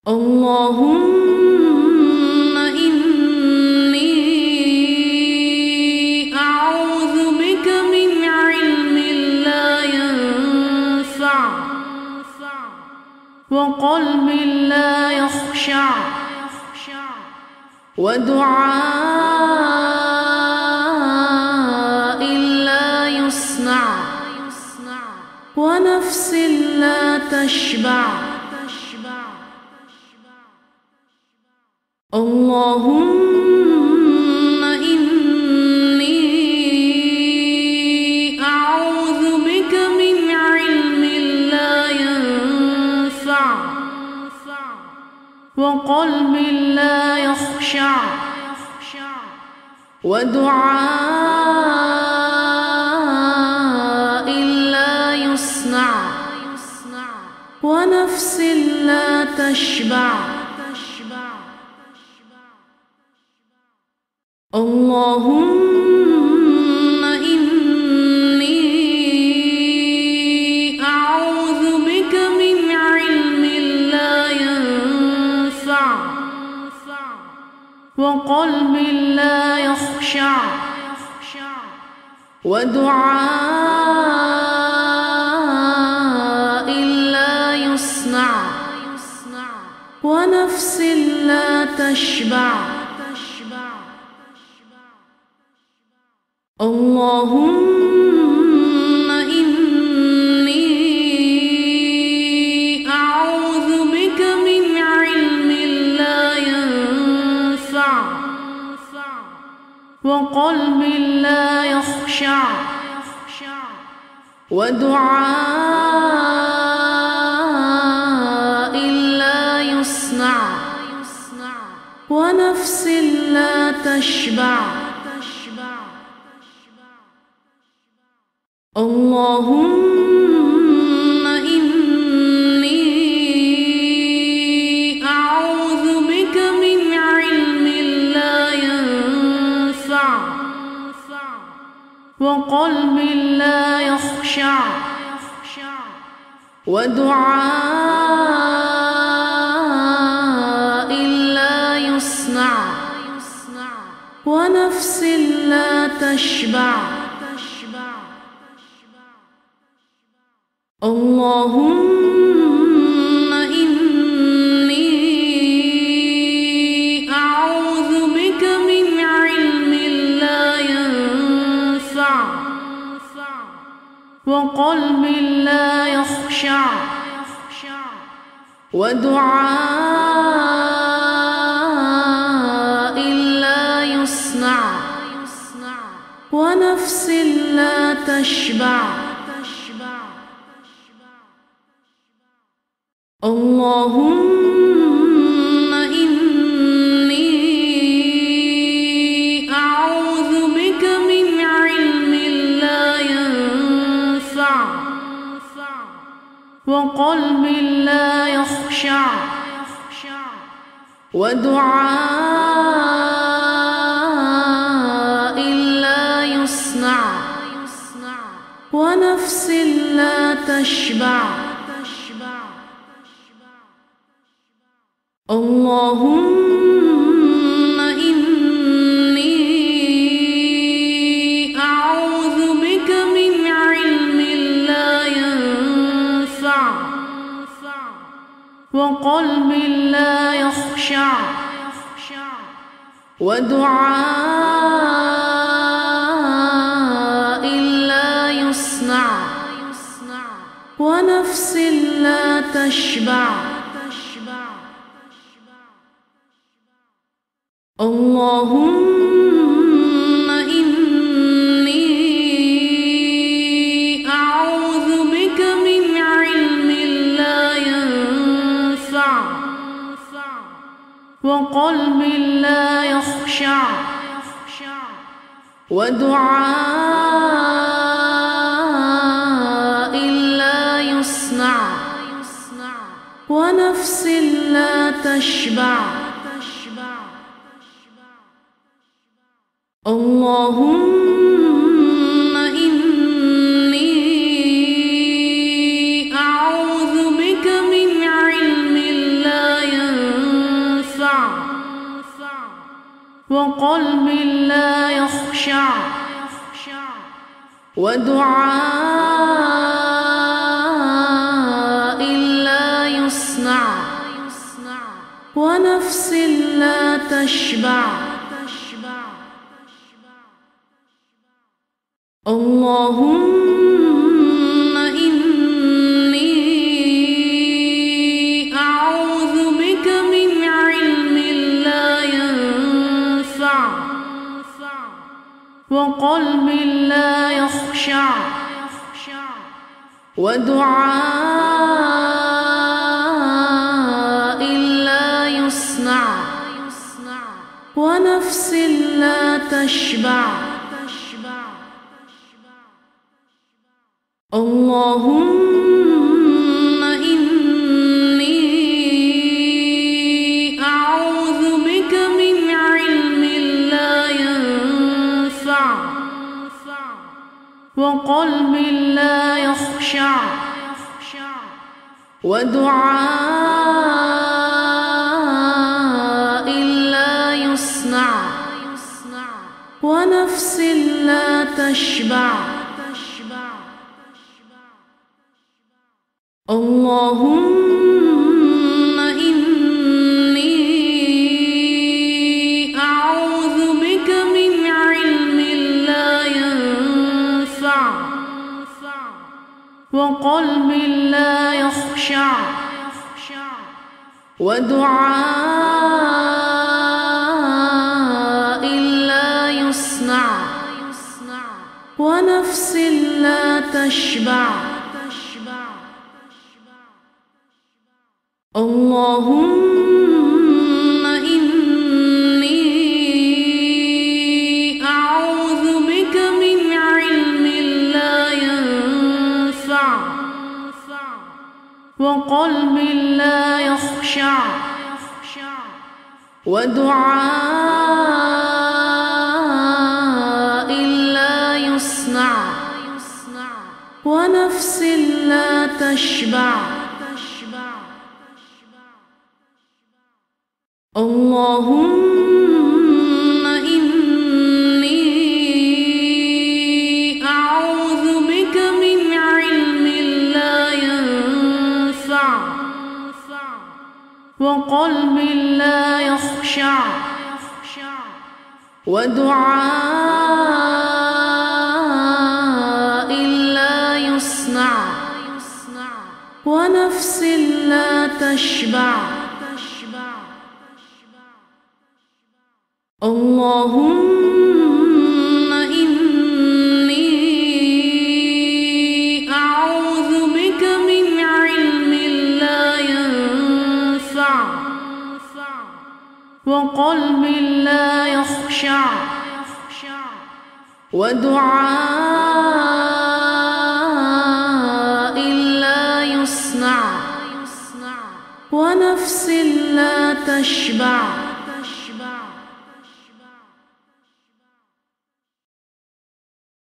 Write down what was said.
اللهم إني أعوذ بك من علم لا ينفع وقلب لا يخشع ودعاء لا يسمع ونفس لا تشبع. اللهم إني أعوذ بك من علم لا ينفع وقلب لا يخشع ودعاء لا يسمع ونفس لا تشبع. اللهم إني أعوذ بك من علم لا ينفع وقلب لا يخشع ودعاء لا يسمع ونفس لا تشبع. اللهم إني أعوذ بك من علم لا ينفع وقلب لا يخشع ودعاء لا يسمع ونفس لا تشبع. اللهم إني أعوذ بك من علم لا ينفع وقلب لا يخشع ودعاء لا يسمع ونفس لا تشبع. اللهم إني أعوذ بك من علم لا ينفع وقلب لا يخشع ودعاء لا يسمع ونفس لا تشبع. اللهم إني أعوذ بك من علم لا ينفع وقلب لا يخشع ودعاء لا يسمع ونفس لا تشبع. اللهم إني أعوذ بك من علم لا ينفع وقلب لا يخشع ودعاء لا يسمع ونفس لا تشبع. اللهم إني أعوذ بك من علم لا ينفع وقلب لا يخشع ودعاء لا يسمع ونفس لا تشبع. اللهم إني أعوذ بك من علم لا ينفع وقلب لا يخشع ودعاء لا يسمع ونفس لا تشبع اللهم إني أعوذ بك من علم لا ينفع وقلب لا يخشع ودعاء لا يسمع ونفس لا تشبع اللهم إني أعوذ بك من علم لا ينفع وقلب لا يخشع ودعاء لا يسمع ونفس لا تشبع اللهم إني أعوذ بك من علم لا ينفع وقلب لا يخشع ودعاء لا يسمع ونفس لا تشبع اللهم إني أعوذ بك من علم لا ينفع وقلب لا يخشع ودعاء لا يسمع ونفس لا تشبع اللهم إني أعوذ بك من علم لا ينفع وقلب لا يخشع ودعاء لا يسمع ونفس لا تشبع اللهم إني أعوذ بك من علم لا ينفع وقلب لا يخشع ودعاء لا يسمع ونفس لا تشبع